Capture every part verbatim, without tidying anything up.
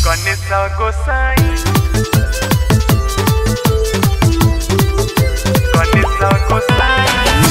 गणेश गोसाई गणेश गोसाई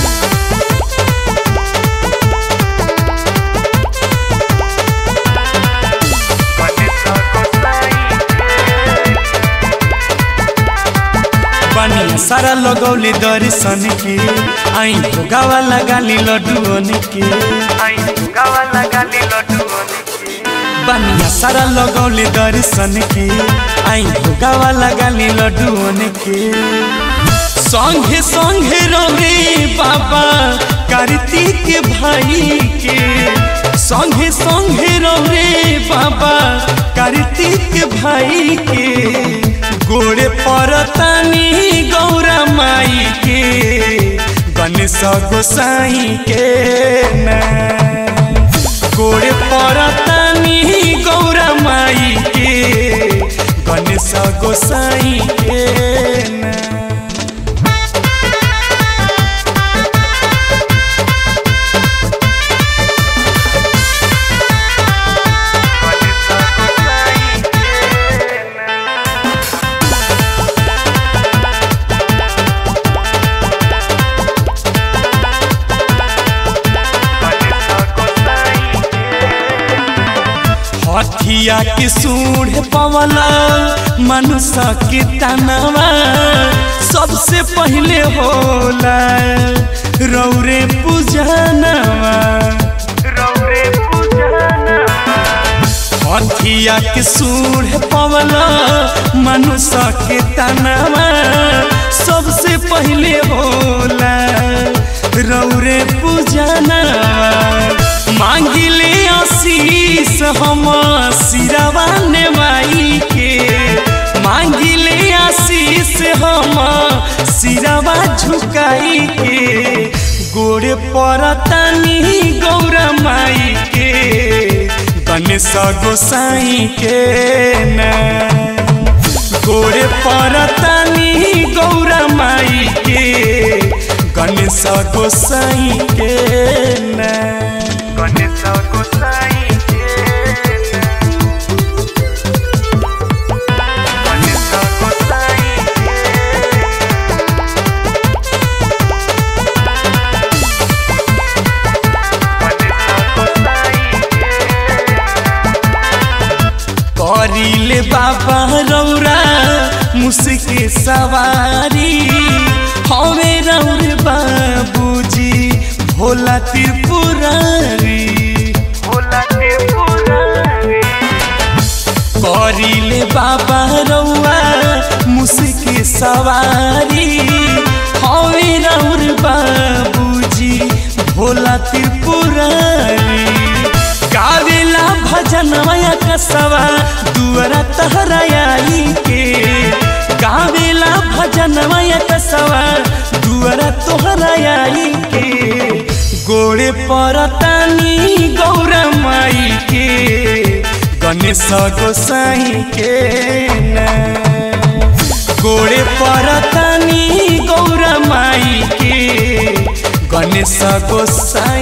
पानी सारा लगौले दर्शन के आई भोगावा लगाली लड्डून के आई भोगावा लगाली लड्डून के पानी सारा लगौले दर्शन के आई भोगावा लगाली लड्डून के संगे संगे रहे बाबा कार्तिक भाई के संगे संगे रहे बाबा कार्तिक भाई के गोड़े परतानी गौरा माई के गणेश गोसाई के ना गोड़े परतानी गौरा माई के गणेश गोसाई के ना हथिया के सूढ़ पवला मनुष्य के तनवा सबसे पहले होला रौरे पूजनवा रौरे पूजनवा हथिया के सूढ़ पवला मनुष्य के तनवा सबसे पहले होला रौरे पूजनवा मांगिले आशीष हम सिरवा माई के मांगिले आशीष हम सिरवा झुकाई के गोड़े परतानी गौरा माई के गणेश गोसाई के ना गोड़े परतानी गौरा माई के गणेश गोसाई के ना गणेश गोसाई गणेश गोसाई करिले बाबा रौरा मुस्के सवारी हमें रौर बाबूजी भोला त्रिपुरारी भोला त्रिपुरारी करिले बाबा रौआ मुस्के सवारी हमें रौर बाबूजी भोला त्रिपुरारी गावेला भजन माया कसवा दुआरा तहरा आई के गावेला भजन माया कसवा दुआरा तोहरा आई के गोड़े परतानी गौरा माई के गणेश गोसाई के ना गोड़े परतानी गौरा माई के गणेश गोसाई।